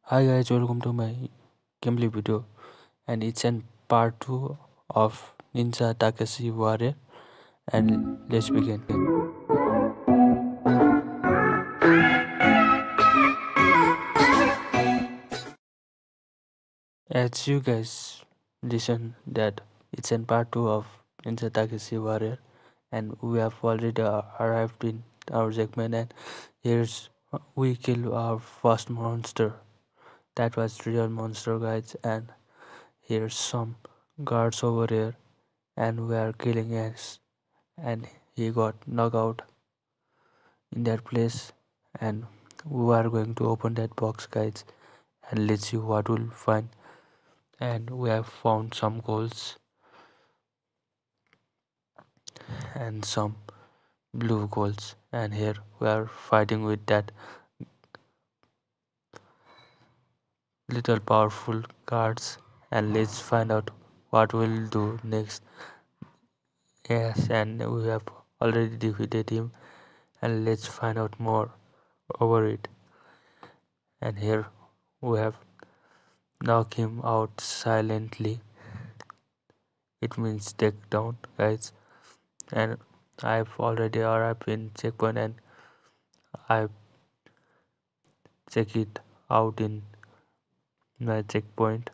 Hi guys, welcome to my gameplay video, and it's an part 2 of Ninja Takashi Warrior, and let's begin. As you guys listen that it's an part 2 of Ninja Takashi Warrior, and we have already arrived in our segment, and here's we kill our first monster. That was real monster guys, and here's some guards over here, and we are killing us, and he got knocked out in that place, and we are going to open that box guys, and let's see what we'll find. And we have found some goals and some blue goals, and here we are fighting with that little powerful cards, and let's find out what we'll do next. Yes, and we have already defeated him, and let's find out more over it. And here we have knocked him out silently. It means take down guys, and I've already arrived in checkpoint, and I check it out in my checkpoint,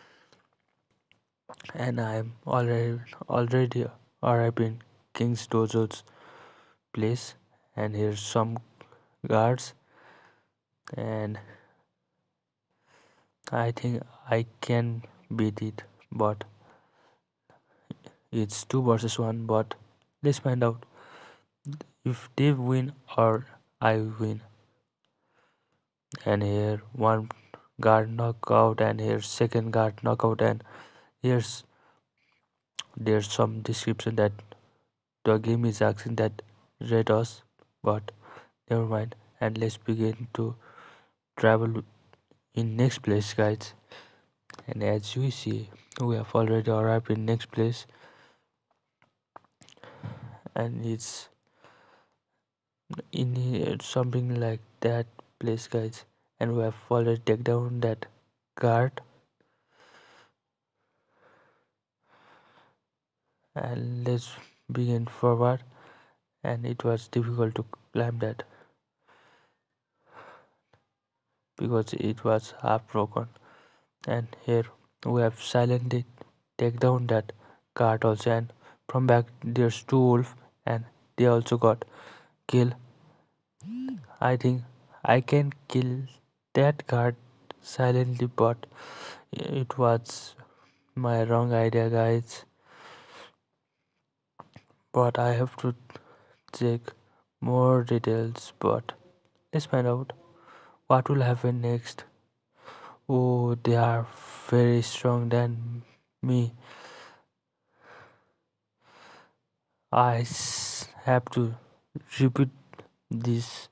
and I'm already arrived in King's Dojo's place, and here's some guards, and I think I can beat it, but it's 2 versus 1. But let's find out if they win or I win. And here one guard knockout, and here's second guard knockout, and here's there's some description that the game is asking that rate us, but never mind, and let's begin to travel in next place guys. And as you see, we have already arrived in next place, and it's in here, something like that place guys, and we have already take down that guard, and let's begin forward, and it was difficult to climb that because it was half broken. And here we have silently take down that guard also, and from back there's two wolf, and they also got killed. I think I can kill that guard silently, but it was my wrong idea guys, but I have to check more details. But let's find out what will happen next. Oh, they are very strong than me. Have to repeat this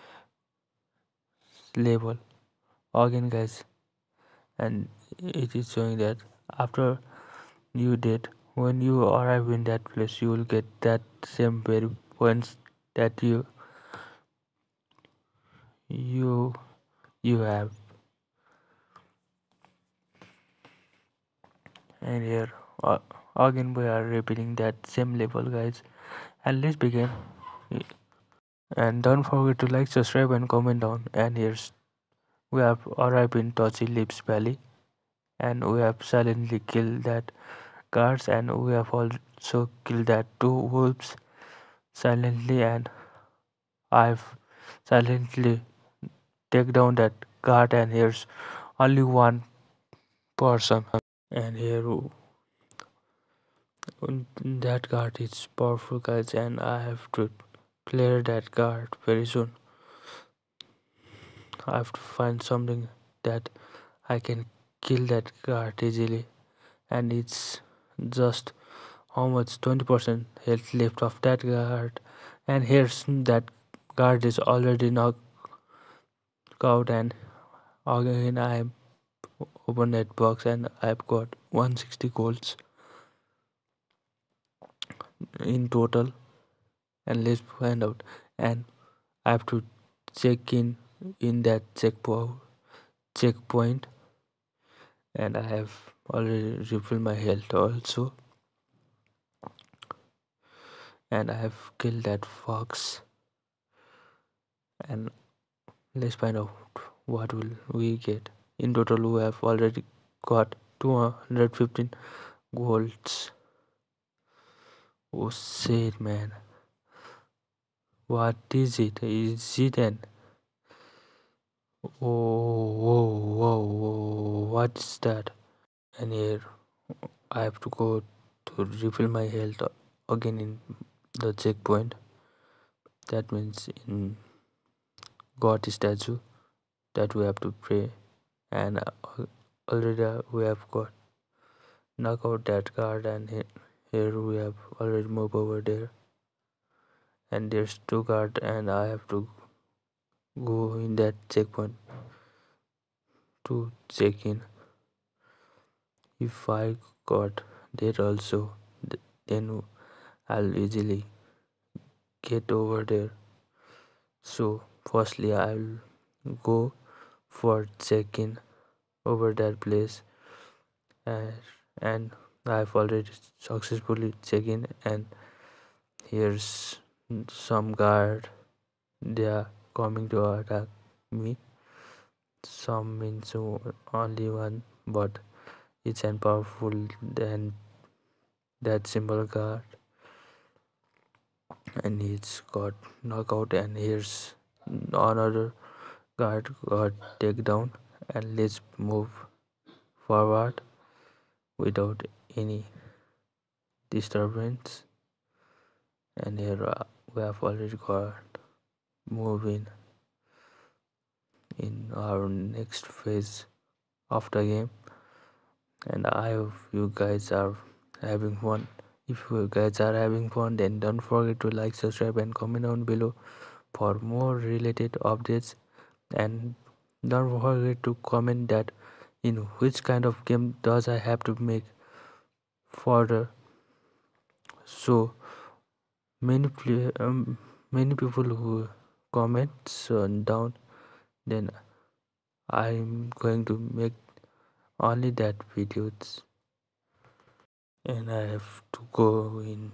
level again guys, and it is showing that after you did, when you arrive in that place, you will get that same very points that you you have. And here uh, again we are repeating that same level guys, and let's begin. And don't forget to like, subscribe, and comment down. And here's we have arrived in Touchy Lips Valley, and we have silently killed that guards, and we have also killed that two wolves silently, and I've silently take down that guard, and here's only one person, and here that guard is powerful guys, and I have to clear that guard very soon. I have to find something that I can kill that guard easily, and it's just how much 20% health left of that guard, and here's that guard is already knocked out, and again I open that box, and I've got 160 golds in total, and let's find out. And I have to check in that checkpoint checkpoint, and I have already refilled my health also, and I have killed that fox. And let's find out what will we get. In total we have already got 215 golds. Oh shit, man, what is it? Is it an whoa, what's that? And here I have to go to refill my health again in the checkpoint. That means in God statue that we have to pray. And already we have got knock out that guard, and here we have already moved over there, and there's two guard, and I have to go in that checkpoint to check in. If I got there also, then I'll easily get over there. So firstly I'll go for check-in over that place, and, and I've already successfully checked in, and here's some guard. They are coming to attack me. Some means only one, but it's and powerful than that symbol guard, and it's got knockout. And here's another guard got take down, and let's move forward without any disturbance. And here we have already got moving in our next phase of the game, and I hope you guys are having fun. If you guys are having fun, then don't forget to like, subscribe, and comment down below for more related updates. And don't forget to comment that in which kind of game does I have to make further. So many people who comments down, then I'm going to make only that videos, and I have to go in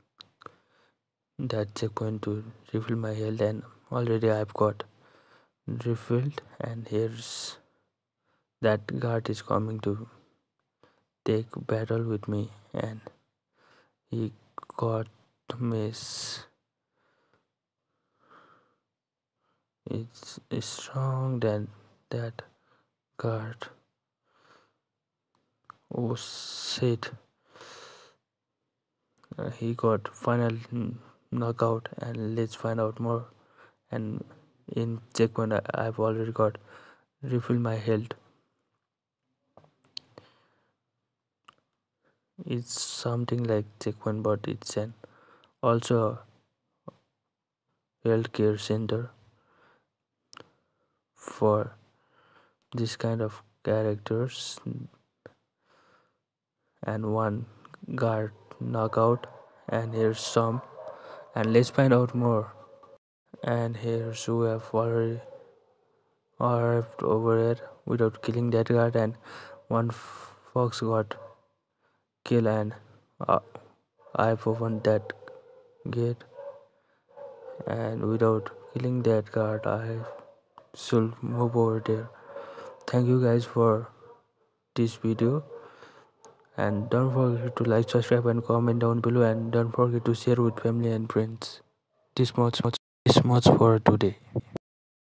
that checkpoint to refill my health, and already I've got refilled. And here's that guard is coming to take battle with me, and he got miss. It's strong than that guard. Oh shit, he got final knockout, and let's find out more. And in checkpoint I've already got refill my health. It's something like checkpoint, but it's an also a healthcare center for this kind of characters. And one guard knockout, and here's some, and let's find out more. And here's we have already arrived over here without killing that guard, and one fox got killed, and I've opened that gate, and without killing that guard I should move over there. Thank you guys for this video, and don't forget to like, subscribe, and comment down below, and don't forget to share with family and friends. This much for today.